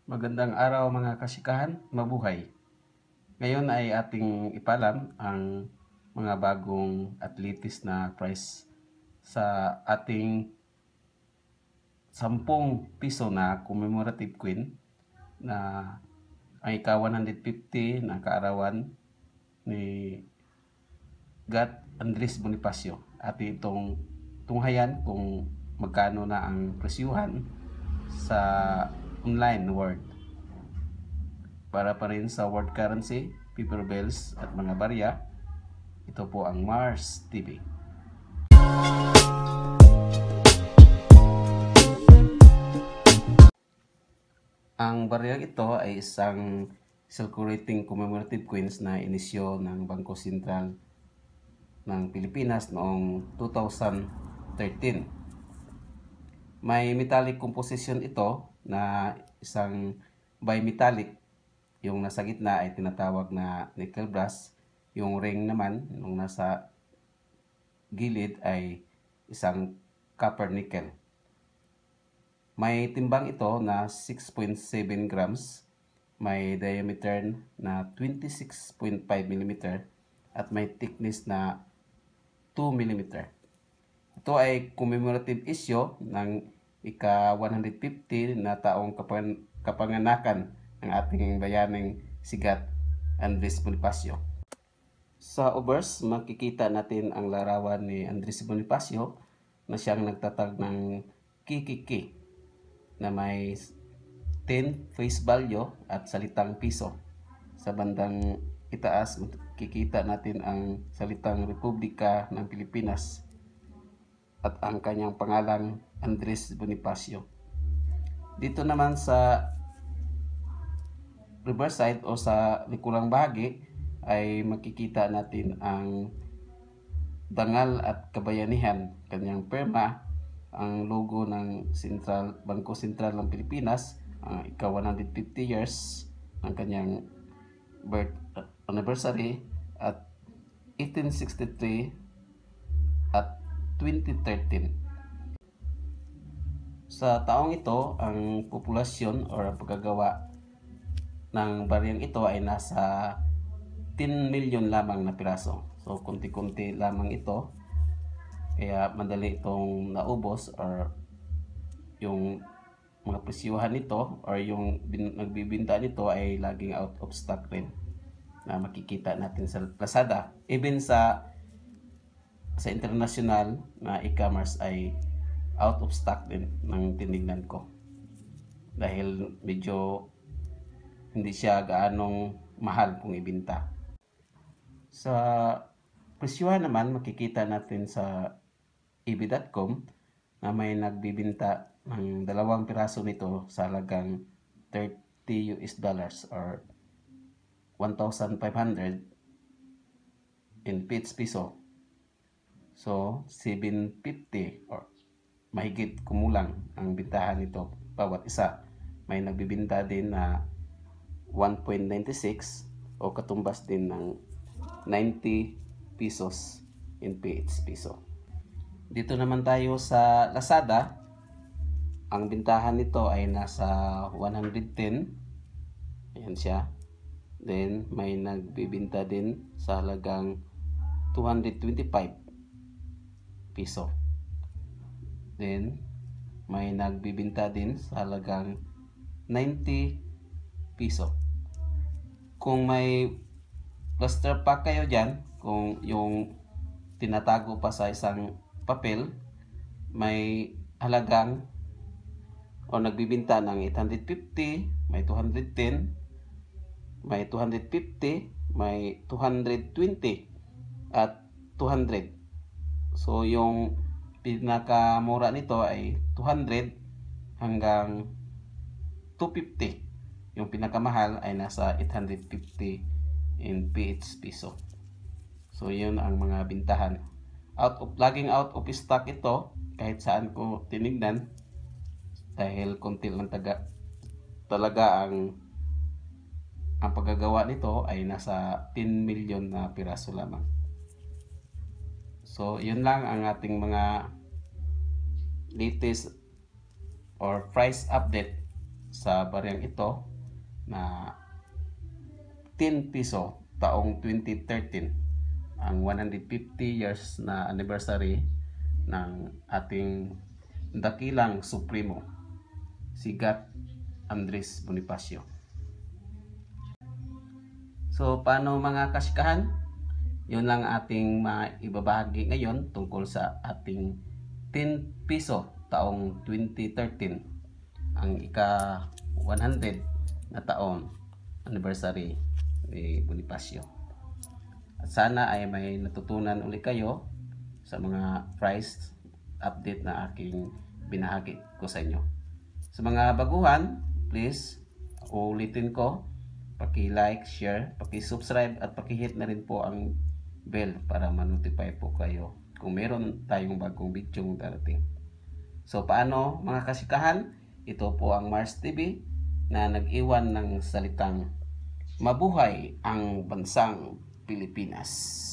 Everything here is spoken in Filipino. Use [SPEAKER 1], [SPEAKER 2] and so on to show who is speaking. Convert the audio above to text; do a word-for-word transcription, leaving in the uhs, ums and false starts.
[SPEAKER 1] Magandang araw mga kasikahan, mabuhay. Ngayon ay ating ipalam ang mga bagong atletis na price sa ating sampung piso na commemorative coin na ang ika one hundred fifty na kaarawan ni God Andres Bonifacio. At itong tunghayan kung magkano na ang presyuhan sa online world. Para pa rin sa world currency, paper bills at mga barya, ito po ang Mars T V. Ang baryang ito ay isang circulating commemorative coins na inisyo ng Bangko Sentral ng Pilipinas noong two thousand thirteen. May metallic composition ito na isang bimetallic. Yung nasa gitna ay tinatawag na nickel brass. Yung ring naman, yung nasa gilid ay isang copper nickel. May timbang ito na six point seven grams. May diameter na twenty-six point five millimeter at may thickness na two millimeter. Ito ay commemorative issue ng ika one hundred fifty na taong kapang kapanganakan ng ating bayaning si God Andres Bonifacio. Sa obverse, makikita natin ang larawan ni Andres Bonifacio na siyang nagtatag ng kikiki na may ten face value at salitang piso. Sa bandang itaas, makikita natin ang salitang Republika ng Pilipinas at ang kanyang pangalang Andres Bonifacio. Dito naman sa reverse side o sa likulang bahagi ay makikita natin ang dangal at kabayanihan, kanyang perma, ang logo ng Central Bangko Sentral ng Pilipinas, ang ika one hundred fifty years ng kanyang birth anniversary at eighteen sixty-three at twenty thirteen. Sa taong ito, ang populasyon o pagkagawa ng baryang ito ay nasa ten million lamang na piraso. So, kunti-kunti lamang ito. Kaya madali itong naubos or yung mga presyuhan nito or yung bin, nagbibinta nito ay laging out of stock rin na makikita natin sa Lazada. Even sa sa international na e-commerce ay out of stock din ng tinignan ko. Dahil medyo hindi siya gaanong mahal kung ibinta. Sa presyuhan naman, makikita natin sa e b dot com na may nagbibinta ng dalawang piraso nito sa halagang thirty U S dollars or one thousand five hundred in Philippine piso. So, seven fifty or mahigit kumulang ang bintahan nito bawat isa. May nagbibinta din na one point nine six o katumbas din ng ninety pesos in P H piso. Dito naman tayo sa Lazada. Ang bintahan nito ay nasa one hundred ten. Ayan siya. Then may nagbibinta din sa halagang two hundred twenty-five piso. Then may nagbibinta din sa halagang ninety piso. Kung may plaster pack kayo dyan, kung yung tinatago pa sa isang papel, may halagang o nagbibinta ng eight hundred fifty, may two hundred ten, may two hundred fifty, may two hundred twenty at two hundred. So yung pinakamura nito ay two hundred hanggang two fifty. Yung pinakamahal ay nasa eight hundred fifty in P H piso. So yun ang mga bintahan. Out of, laging out of stock ito kahit saan ko tinignan dahil konti lang taga, talaga ang ang paggagawa nito ay nasa ten million na piraso lamang. So yun lang ang ating mga latest or price update sa bariyang ito na ten piso taong twenty thirteen, ang one hundred fifty years na anniversary ng ating dakilang supremo, si God Andres Bonifacio. So paano mga kasikahan? Yun lang ating maibabahagi ngayon tungkol sa ating ten piso taong twenty thirteen, ang ika one hundred na taon anniversary ni Bonifacio. At sana ay may natutunan ulit kayo sa mga price update na aking binahagi ko sa inyo. Sa mga baguhan, please ulitin ko, paki-like, share, paki-subscribe at paki-hit na rin po ang bell para ma-notify po kayo kung meron tayong bagong video darating. So paano mga kasikahan? Ito po ang Mars T V na nag-iwan ng salitang mabuhay ang bansang Pilipinas.